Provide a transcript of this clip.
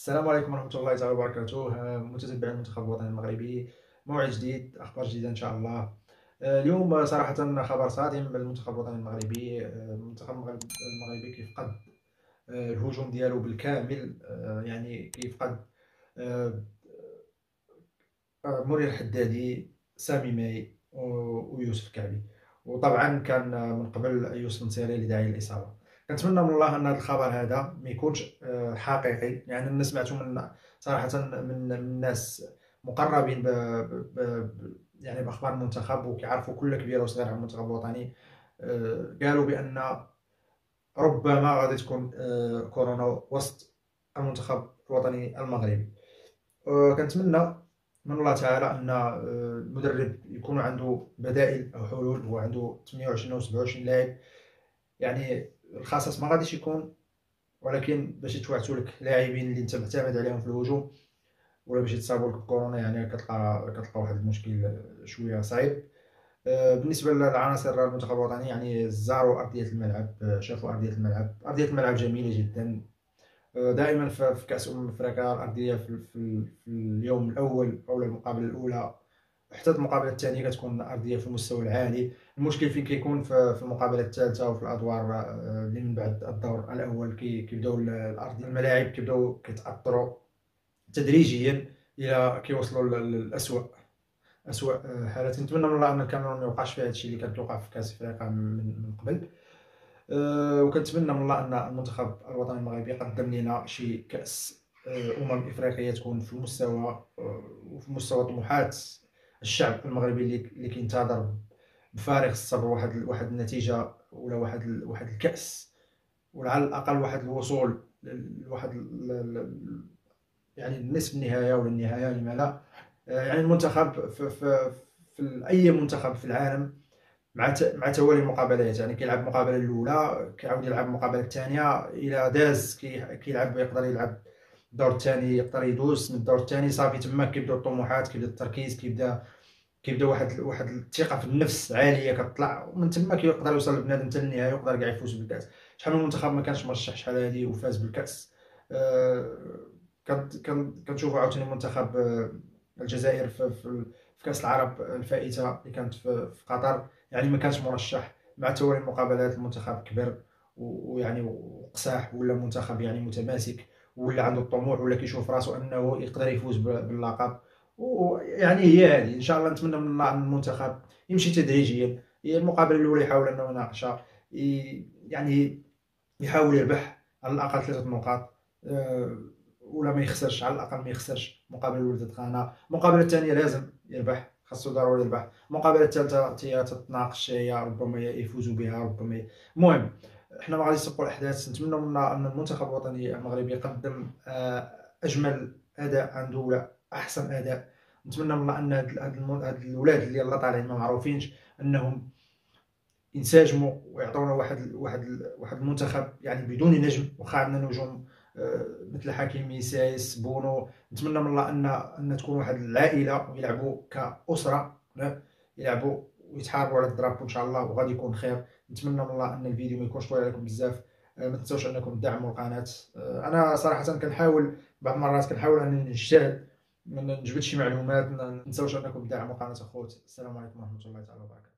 السلام عليكم ورحمة الله تعالى وبركاته. متتبع المنتخب الوطني المغربي، موعد جديد، أخبار جديدة إن شاء الله. اليوم صراحة خبر صادم من المنتخب الوطني المغربي. المنتخب المغربي كيفقد الهجوم ديالو بالكامل. يعني كيفقد آه، منير الحدادي، سامي ماي ويوسف كعبي. وطبعا كان من قبل يوسف نصيري اللي داعي للإصابة. كنتمنى من الله ان هذا الخبر هذا ما يكونش حقيقي، يعني انا سمعته من صراحه من ناس مقربين يعني باخبار المنتخب، وكيعرفوا كل كبيره وصغيره عن المنتخب الوطني. قالوا بان ربما غادي تكون كورونا وسط المنتخب الوطني المغربي. كنتمنى من الله تعالى ان المدرب يكون عنده بدائل او حلول. هو عنده 28 او 27 لاعب، يعني الخصاص ما غاديش يكون، ولكن باش يتوعتوا لك لاعبين اللي انت معتمد عليهم في الهجوم، ولا باش يتصابوا لك بكورونا، يعني كتلقى واحد المشكل شويه صعيب. بالنسبه للعناصر المنتخب الوطني، يعني زاروا ارضيه الملعب، شافوا ارضيه الملعب جميله جدا. دائما في كاس افريقيا الارضيه في اليوم الاول او المقابله الاولى حتى المقابله الثانيه كتكون ارضيه في المستوى العالي. المشكل فين كيكون في المقابله الثالثه وفي الادوار اللي من بعد الدور الاول، كيبداو الارض الملاعب كيبداو كيتاثروا تدريجيا الى كيوصلوا للاسوء حالات. نتمنى من الله ان الكاميرون ما يوقعش فيها هادشي اللي كان كيوقع في كاس افريقيا من قبل. وكنتمنى من الله ان المنتخب الوطني المغربي يقدم لنا شي كاس افريقيه تكون في المستوى وفي مستوى طموحات الشعب المغربي اللي كينتظر بفارغ الصبر واحد النتيجه، ولا واحد الكاس، ولا على الاقل واحد الوصول لواحد يعني النصف النهايه ولا النهايه، لما لا. يعني المنتخب في اي منتخب في العالم مع توالي المقابلات، يعني كيلعب المقابله الاولى كيعاود يلعب المقابله الثانيه، الى داز كيلعب، يقدر يلعب الدور الثاني، يقدر يدوز من الدور الثاني، صافي تما كيبداو الطموحات، كيبدا التركيز، كيبدا واحد الثقه في النفس عاليه كتطلع، ومن تما كيقدر يوصل بنادم حتى للنهايه ويقدر كاع يفوز بالكاس. شحال من منتخب ما كانش مرشح شحال هذه وفاز بالكاس. كنشوفوا عاوتاني منتخب الجزائر في كاس العرب الفائته اللي كانت في قطر، يعني ما كانش مرشح. مع توالي المقابلات المنتخب كبر ويعني وقساح، ولا منتخب يعني متماسك، ولا عنده الطموح، ولا كيشوف راسو انه يقدر يفوز باللقب. ويعني هي هذه ان شاء الله. نتمنى من الله ان المنتخب يمشي تدريجيا. هي المقابله الاولى يحاول انه يناقشها، يعني يحاول يربح على الاقل 3 نقاط، ولا ما يخسرش، على الاقل ما يخسرش. المقابله الاولى ضد غانا، المقابله الثانيه لازم يربح، خاصو ضروري يربح. المقابله الثالثه هي تتناقش، هي ربما يفوزوا بها، ربما. المهم، احنا ما غاديش نسبقوا الاحداث. نتمنى من ان المنتخب الوطني المغربي يقدم اجمل اداء عنده، ولا احسن اداء. نتمنى من الله ان هاد الولاد اللي يلاه طالعين ما معروفينش انهم ينسجموا ويعطونا واحد المنتخب يعني بدون نجم. واخا عندنا نجوم مثل حكيمي، سايس، بونو. نتمنى من الله ان تكون واحد العائله ويلعبوا كاسره، يلعبوا ويتحاربوا على الدراب ان شاء الله، وغادي يكون خير. نتمنى من الله ان الفيديو ما يكونش طويل عليكم بزاف. ما تنساوش انكم تدعموا القناه. انا صراحه كنحاول بعض المرات انني نجتهد، ما نجبدش شي معلومات. ما تنساوش انكم تدعموا قناه اخوت. السلام عليكم ورحمه الله تعالى وبركاته.